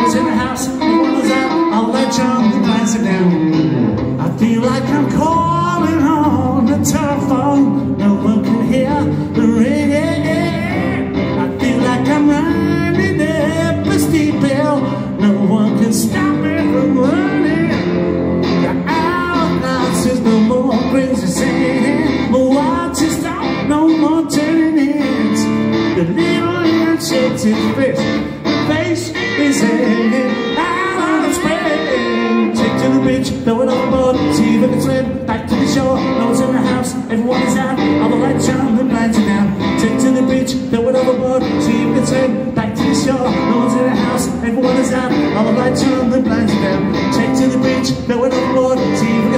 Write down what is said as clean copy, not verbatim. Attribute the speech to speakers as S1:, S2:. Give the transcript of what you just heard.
S1: one's in the house, everyone is out, all the lights on, the blinds are down. I feel like I'm calling on the telephone, no one can hear the ring. I feel like I'm running up a steep hill, no one can stop me from running. The hourglass is no more crazy saying, but watch it stop, no more turning heads. The little man shakes his fist, face is hanging out on its bed. Take to the beach, throw it overboard, see if it can swim back to the shore. No one's in the house, everyone is out, all the lights on, the blinds are down. Take to the beach, throw it overboard, see if it can swim back to the shore. No one's in the house, everyone is out, all the lights on, the blinds are down. Take to the beach, throw it overboard, see if it can